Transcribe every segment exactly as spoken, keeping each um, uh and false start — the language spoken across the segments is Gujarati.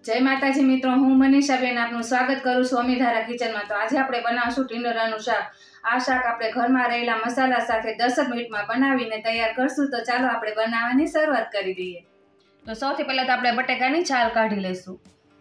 जय माताजी मित्रों, हूँ मनीषाबेन आपનું સ્વાગત કરું છું અમીધારા કિચનમાં। તો આજે આપણે બનાવશું ટીંડોરાનું શાક। આ શાક આપણે ઘરમાં રહેલા મસાલા સાથે દસ મિનિટમાં બનાવીને તૈયાર કરશું। તો ચાલો આપણે બનાવવાની શરૂઆત કરી દઈએ। તો સૌથી પહેલા તો આપણે બટેકાની છાલ કાઢી લઈશું।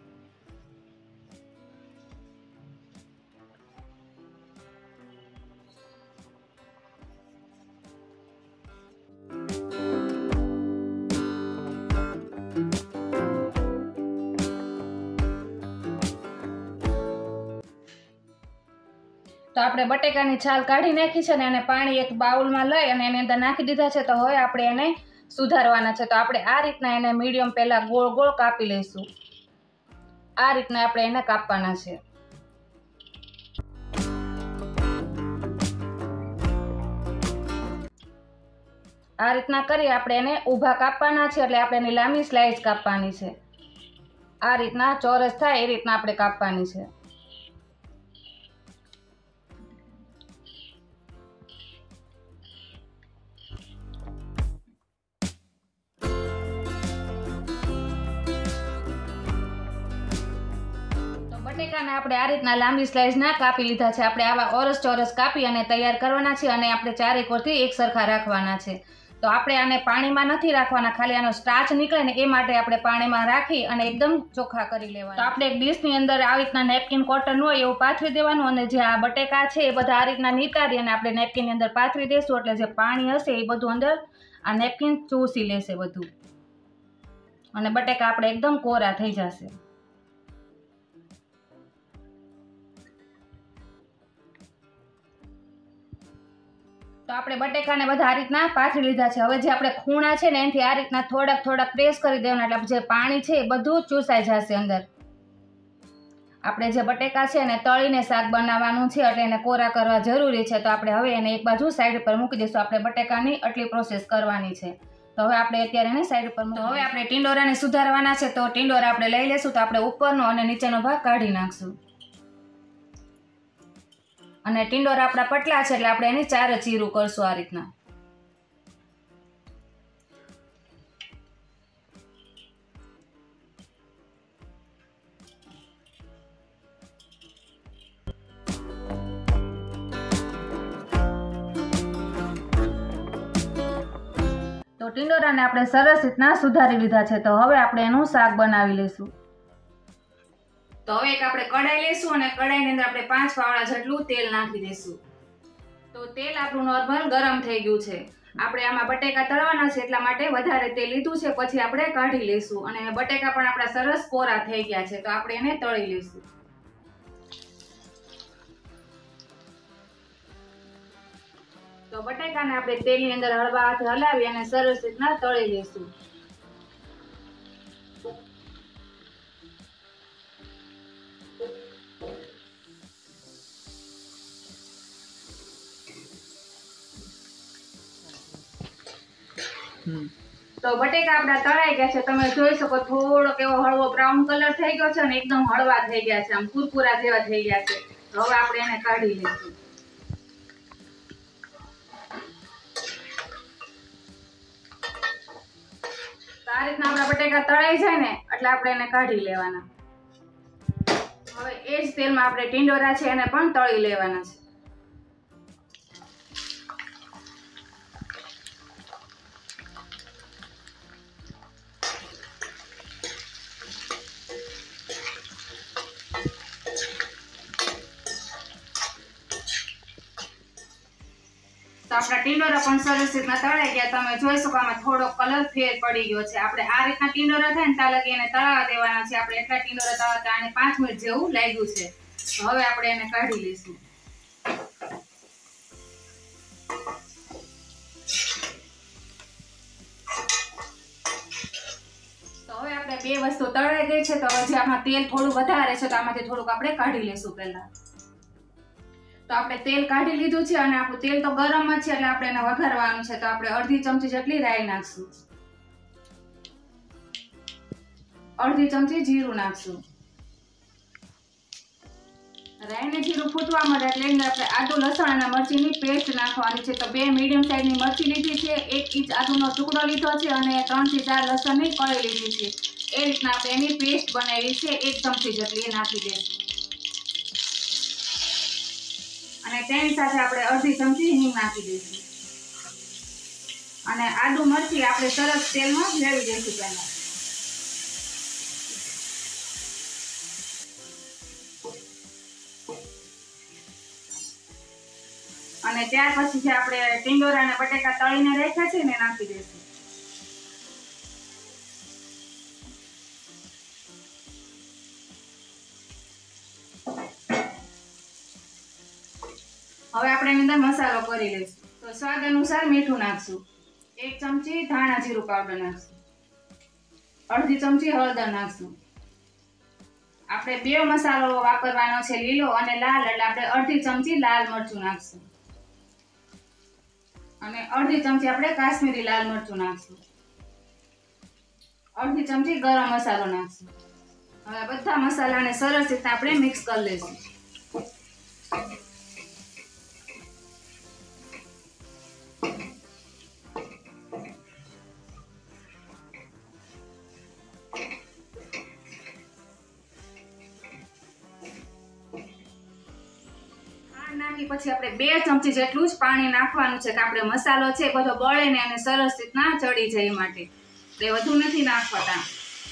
तो આપણે બટેકાની છાલ કાઢી નાખી છે ને એને પાણી એક બાઉલમાં લઈ અને એની અંદર નાખી દીધા છે। તો હવે આપણે એને સુધારવાના છે। તો આપણે આ રીતના એને મીડિયમ પહેલા ગોળ ગોળ કાપી લઈશું। આ રીતના આપણે એને કાપવાના છે। આ રીતના કરી આપણે એને ઊભા કાપવાના છે, એટલે આપણે એની લાંબી સ્લાઇસ કાપવાની છે। આ રીતના ચોરસ થાય એ રીતના આપણે કાપવાની છે। બટેકાને આપણે આ રીતના લાંબી સ્લાઇસ ના કાપી લીધા છે। આપણે આવા ઓરસ ચોરસ કાપી અને તૈયાર કરવાના છે અને આપણે ચારેક ઓરથી એક સરખા રાખવાના છે। તો આપણે આને પાણીમાં નથી રાખવાના, ખાલી આનો સ્ટાર્ચ નીકળે ને એ માટે આપણે પાણીમાં રાખી અને એકદમ ચોખ્ખા કરી લેવાના। તો આપણે એક ડીશની અંદર આવી રીતના નેપકિન કોટન હોય એવું પાથરી દેવાનું અને જે આ બટેકા છે એ બધા આ રીતના નીતારી અને આપણે નેપકિનની અંદર પાથરી દઈશું, એટલે જે પાણી હશે એ બધું અંદર આ નેપકિન ચૂસી લેશે બધું અને બટેકા આપણે એકદમ કોરા થઈ જશે। તો આપણે બટેકાને બધા આ રીતના પાથરી લીધા છે। હવે જે આપણે ખૂણા છે ને એનાથી આ રીતના થોડાક થોડાક પ્રેસ કરી દેવાના, એટલે જે પાણી છે એ બધું ચૂસાઈ જશે અંદર। આપણે જે બટેકા છે એને તળીને શાક બનાવવાનું છે, એટલે એને કોરા કરવા જરૂરી છે। તો આપણે હવે એને એક બાજુ સાઈડ પર મૂકી દઈશું। આપણે બટેકાની આટલી પ્રોસેસ કરવાની છે। તો હવે આપણે અત્યારે એને સાઈડ પર મૂકી, હવે આપણે ટીંડોરાને સુધારવાના છે। તો ટીંડોરા આપણે લઈ લઈશું। તો આપણે ઉપરનો અને નીચેનો ભાગ કાઢી નાખશું અને ટીંડોરા આપણા પટલા છે એટલે આપણે એની ચારે ચીરું કરશું આ રીતના। તો ટીંડોરાને આપણે સરસ રીતના સુધારી લીધા છે। તો હવે આપણે એનું શાક બનાવી લઈશું। તો હવે એક આપણે કઢાઈ લઈશું અને કઢાઈની અંદર આપણે પાંચ પાવડા જેટલું તેલ નાખી દઈશું। તો તેલ આપણું નોર્મલ ગરમ થઈ ગયું છે। આપણે આમાં બટેકા તળવાના છે એટલા માટે વધારે તેલ લીધું છે, પછી આપણે કાઢી લઈશું અને બટેકા પણ આપણા સરસ કોરા થઈ ગયા છે। તો આપણે એને તળી લઈશું। તો બટેકાને આપણે તેલની અંદર હળવા હાથે હલાવી અને સરસ રીતના તળી લઈશું। તો બટેકા આપણા તળાઈ ગયા છે। તમે જોઈ શકો થોડોક એવો હળવો બ્રાઉન કલર થઈ ગયો છે અને એકદમ હળવા થઈ ગયા છે, આમ કુરકુરા જેવા થઈ ગયા છે। તો હવે આપણે એને કાઢી લઈશું। તો આ રીતના આપણા બટેકા તળાઈ જાય ને એટલે આપણે એને કાઢી લેવાના। હવે એ જ તેલમાં આપણે ટીંડોરા છે એને પણ તળી લેવાના છે। તો આપણા ટીંડોરા પણ સરસ રીતના તળાઈ ગયા। તમે જોઈ શકો આમાં થોડો કલર ફેર પડી ગયો છે। આપણે આ રીતના ટીંડોરા થાય ને ત્યાં લગી એને તળાવવા દેવાના છે। આપણે એટલા ટીંડોરા તળાવતા આને પાંચ મિનિટ જેવું લાગ્યું છે। તો હવે આપણે એને કાઢી લઈશું। તો હવે આપણે બે વસ્તુ તળાઈ ગઈ છે। તો હવે જે આમાં તેલ થોડું વધારે છે તો આમાંથી થોડુંક આપણે કાઢી લઈશું પહેલા। તો આપણે તેલ કાઢી લીધું છે અને આપણું તેલ તો ગરમ જ છે એટલે આપણે એને વઘારવાનું છે। તો આપણે અડધી ચમચી જેટલી રાઈ નાખશું, અડધી ચમચી જીરું નાખશું રાઈને જીરું ફૂટવા મળે એટલે અંદર આપણે આદુ લસણ અને મરચીની પેસ્ટ નાખવાની છે. તો બે મીડિયમ સાઈઝની મરચી લીધી છે, એક ઇંચ આદુનો ટુકડો લીધો છે અને ત્રણથી ચાર લસણની કળી લીધી છે. એ રીતના આપણે એની પેસ્ટ બનાવી છે, એક ચમચી જેટલી એ નાખી દઈશું. અને તેની સાથે આપણે અડધી ચમચી હિંગ નાખી દઈશું અને આદુ મરચી આપણે સરસ તેલમાં ભેળવી દઈશું પહેલા. અને ત્યાર પછી જે આપણે ટીંડોરા અને બટેકા તળીને રાખ્યા છે ને નાખી દઈશું. હવે આપણે એની અંદર મસાલો કરી લઈશું. તો સ્વાદ અનુસાર મીઠું નાખશું, એક ચમચી ધાણા જીરું પાવડર નાખશું, અડધી ચમચી હળદર નાખશું. આપણે બે મસાલો વાપરવાનો છે, લીલો અને લાલ, એટલે આપણે અડધી ચમચી લાલ મરચું નાખશું અને અડધી ચમચી આપણે કાશ્મીરી લાલ મરચું નાખશું, અડધી ચમચી ગરમ મસાલો નાખશું. હવે બધા મસાલાને સરસ રીતે આપણે મિક્સ કરી લઈશું. નાખી પછી આપણે બે ચમચી જેટલું જ પાણી નાખવાનું છે કે આપણે મસાલો છે બધો બળે ને અને સરસ રીતના ચડી જાય એ માટે. એટલે વધુ નથી નાખવાતા.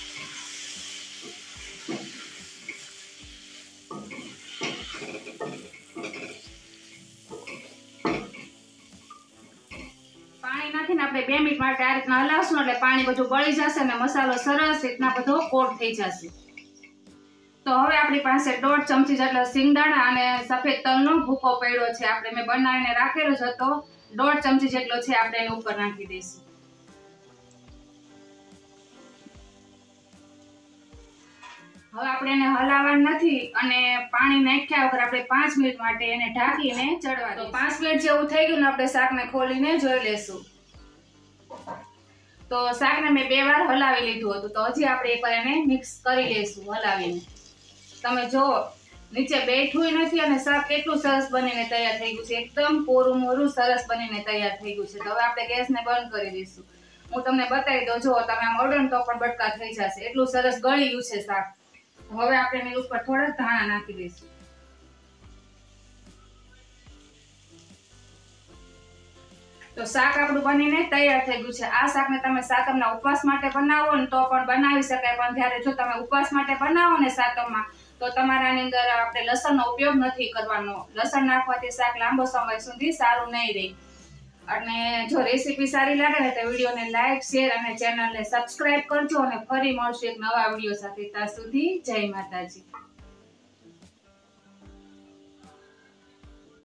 પાણી નાખીને આપણે બે મિનિટ માટે આ રીતના હલાવશું એટલે પાણી બધું બળી જશે અને મસાલો સરસ રીતના બધો કોટ થઈ જશે. તો હવે આપણી પાસે દોઢ ચમચી જેટલા સિંગદાણા અને સફેદ તલનો ભૂકો પડ્યો છે. આપણે મેં બનાવીને રાખેલો જ હતો, દોઢ ચમચી જેટલો છે, આપણે એની ઉપર નાખી દઈશું. હવે આપણે એને હલાવવાનું નથી અને પાણી નાખ્યા વગર આપણે પાંચ મિનિટ માટે એને ઢાંકીને ચડવા દઈશું. તો પાંચ મિનિટ જેવું થઈ ગયું ને આપણે શાકને ખોલીને જોઈ લેશું. તો શાકને મેં બે વાર હલાવી લીધું હતું, તો હજી આપણે એકવાર એને મિક્સ કરી લઈશું હલાવીને. તમે જો નીચે બેઠું નથી અને શાક કેટલું સરસ બનીને તૈયાર થઈ ગયું છે, એકદમ કોરું મોરું સરસ બનીને તૈયાર થઈ ગયું છે. તો હવે આપણે ગેસને બંધ કરી દઈશું. હું તમને બતાવી દઉં, જો તમે આમ ઓડો તો પણ બટકા થઈ જશે, એટલું સરસ ગળી ગયું છે શાક. હવે આપણે એની ઉપર થોડા ધાણા નાખી દઈશું. તો શાક આપણું બનીને તૈયાર થઈ ગયું છે. આ શાકને તમે સાતમના ઉપવાસ માટે બનાવો ને તો પણ બનાવી શકાય, પણ જ્યારે જો તમે ઉપવાસ માટે બનાવો ને સાતમમાં તો તમારાની અંદર આપણે લસણનો ઉપયોગ નથી કરવાનો. લસણ નાખવાથી શાક લાંબો સમય સુધી સારું નહીં રહે. અને જો રેસીપી સારી લાગે ને તો વિડીયોને લાઈક, શેર અને ચેનલને સબસ્ક્રાઇબ કરજો અને ફરી મળશું એક નવા વિડીયો સાથે. ત્યાં સુધી જય માતાજી.